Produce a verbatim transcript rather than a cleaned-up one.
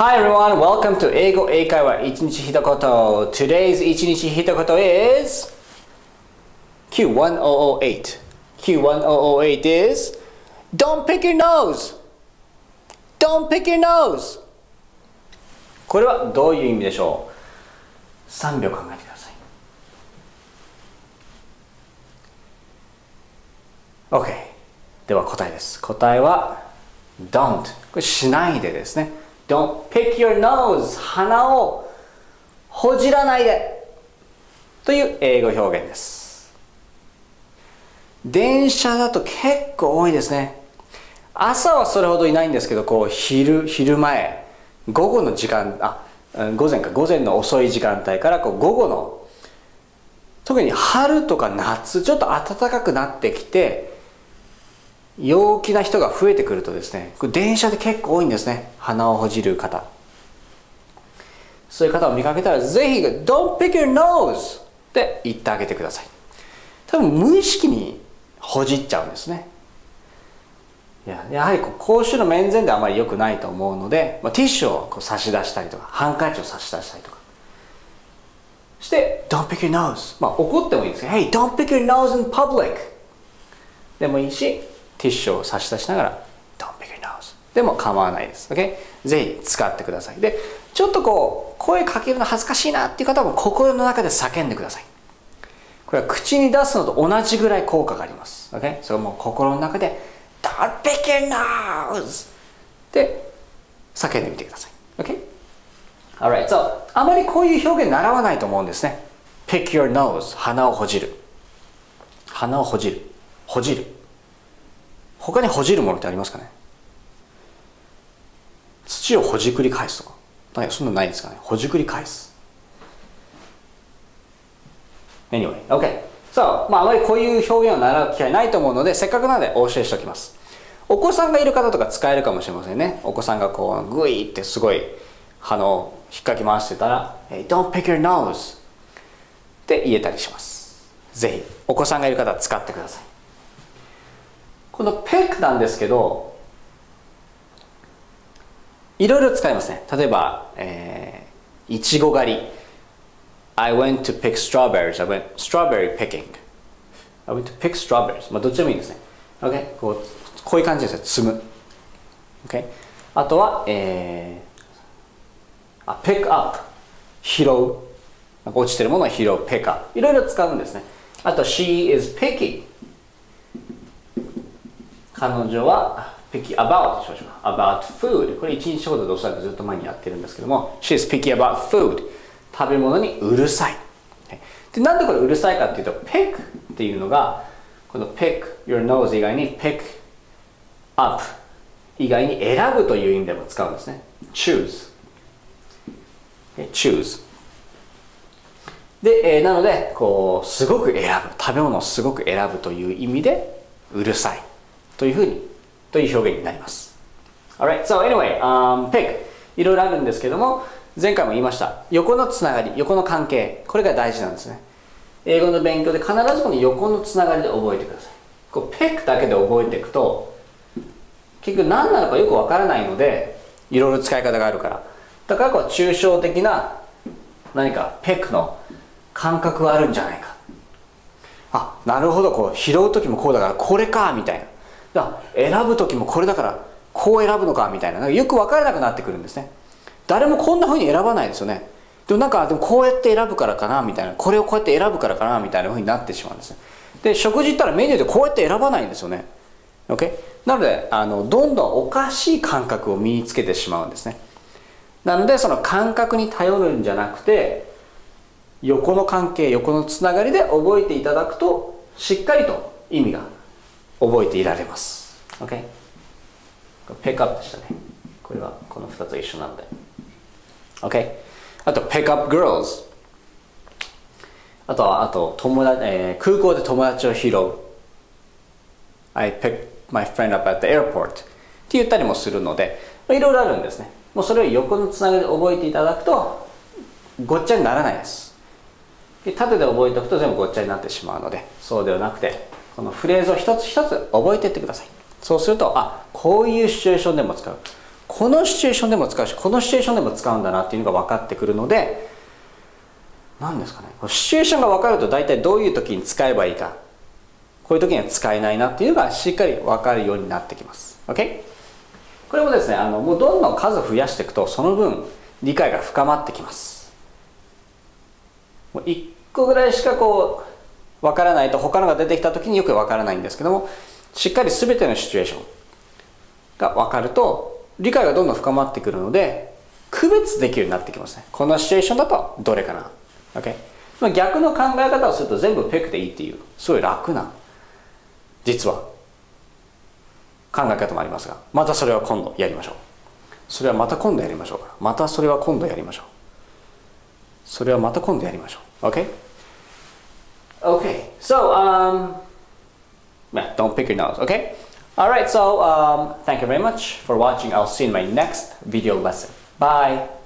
Hi everyone, welcome to 英語英会話一日一言。Today's 一日一言 is Q one thousand eight. Q one thousand eight is Don't pick your nose. Don't pick your nose. これはどういう意味でしょう？さんびょう考えてください。OK。では答えです。答えは Don't。これしないでですね。Don't pick your nose. 鼻をほじらないでという英語表現です。電車だと結構多いですね。朝はそれほどいないんですけど、こう昼、昼前、午後の時間、あ、午前か、午前の遅い時間帯からこう午後の、特に春とか夏、ちょっと暖かくなってきて、陽気な人が増えてくるとですね、電車で結構多いんですね。鼻をほじる方。そういう方を見かけたら、ぜひ、Don't pick your nose! って言ってあげてください。多分無意識にほじっちゃうんですね。いや、やはりこう公衆の面前であまり良くないと思うので、まあ、ティッシュをこう差し出したりとか、ハンカチを差し出したりとかして、Don't pick your nose! まあ怒ってもいいですけど、Hey, don't pick your nose in public! でもいいし、ティッシュを差し出しながら Don't pick your nose でも構わないです。Okay? ぜひ使ってください。で、ちょっとこう声かけるの恥ずかしいなっていう方も心の中で叫んでください。これは口に出すのと同じぐらい効果があります。Okay? それも心の中で Don't pick your nose って叫んでみてください。Okay? Alright, so あまりこういう表現習わないと思うんですね。Pick your nose 鼻をほじる。鼻をほじる。ほじる。他にほじるものってありますかね？土をほじくり返すとか。そんなのないですかね？ほじくり返す。Anyway, OK. So, まああまりこういう表現を習う機会ないと思うので、せっかくなのでお教えしておきます。お子さんがいる方とか使えるかもしれませんね。お子さんがこうグイってすごい鼻を引っかき回してたら、Hey, don't pick your nose って言えたりします。ぜひお子さんがいる方は使ってください。この pick なんですけど、いろいろ使いますね。例えば、えー、いちご狩り。I went to pick strawberries. I went strawberry picking. I went to pick strawberries. まあどっちでもいいですね。Okay? こう、こういう感じですよ。積む。Okay? あとは、えー、あ、pick up。拾う。なんか落ちてるものを拾う。pick up。いろいろ使うんですね。あと、she is picky。彼女は picky about でしょうか。about food。これ一日ほどでおそらくずっと前にやってるんですけども、she is picky about food。食べ物にうるさい。で、なんでこれうるさいかっていうと、pick っていうのが、この pick your nose 以外に pick up 以外に選ぶという意味でも使うんですね。choose。choose。で、えー、なので、こう、すごく選ぶ。食べ物をすごく選ぶという意味で、うるさい。というふうに、という表現になります。Alright, so anyway, um, pick いろいろあるんですけども、前回も言いました。横のつながり、横の関係、これが大事なんですね。英語の勉強で必ずこの横のつながりで覚えてください。こう pick だけで覚えていくと、結局何なのかよくわからないので、いろいろ使い方があるから。だからこう抽象的な何か pick の感覚があるんじゃないか。あ、なるほど、こう拾う時もこうだからこれかみたいな。だ選ぶ時もこれだからこう選ぶのかみたいな、なんかよく分からなくなってくるんですね。誰もこんな風に選ばないですよね。でもなんかでもこうやって選ぶからかなみたいな、これをこうやって選ぶからかなみたいな風になってしまうんですね。で、食事行ったらメニューでこうやって選ばないんですよね。OK？ なのであのどんどんおかしい感覚を身につけてしまうんですね。なのでその感覚に頼るんじゃなくて、横の関係、横のつながりで覚えていただくとしっかりと意味が覚えていられます。OK？ ピックアップでしたね。これはこのふたつ一緒なので。OK？ あと、pick up girls。あとは、あと友達、えー、空港で友達を拾う。I picked my friend up at the airport。って言ったりもするので、いろいろあるんですね。もうそれを横のつながりで覚えていただくと、ごっちゃにならないです。で、縦で覚えておくと全部ごっちゃになってしまうので、そうではなくて、このフレーズを一つ一つ覚えていってください。そうすると、あ、こういうシチュエーションでも使う。ここのシチュエーションでも使うし、このシチュエーションでも使うんだなっていうのが分かってくるので、何ですかね、シチュエーションが分かると大体どういう時に使えばいいか、こういう時には使えないなっていうのがしっかり分かるようになってきます。OK？ これもですね、あのもうどんどん数を増やしていくと、その分理解が深まってきます。もういっこぐらいしかこう分からないと、他のが出てきた時によく分からないんですけども、しっかり全てのシチュエーションが分かると理解がどんどん深まってくるので、区別できるようになってきますね。このシチュエーションだとどれかな。OK？ まあ逆の考え方をすると全部ピックでいいっていう、すごい楽な実は考え方もありますが、またそれは今度やりましょう。それはまた今度やりましょう。またそれは今度やりましょう。それはまた今度やりましょう。OK? Okay, so um, don't pick your nose, okay? Alright, so um, thank you very much for watching. I'll see you in my next video lesson. Bye!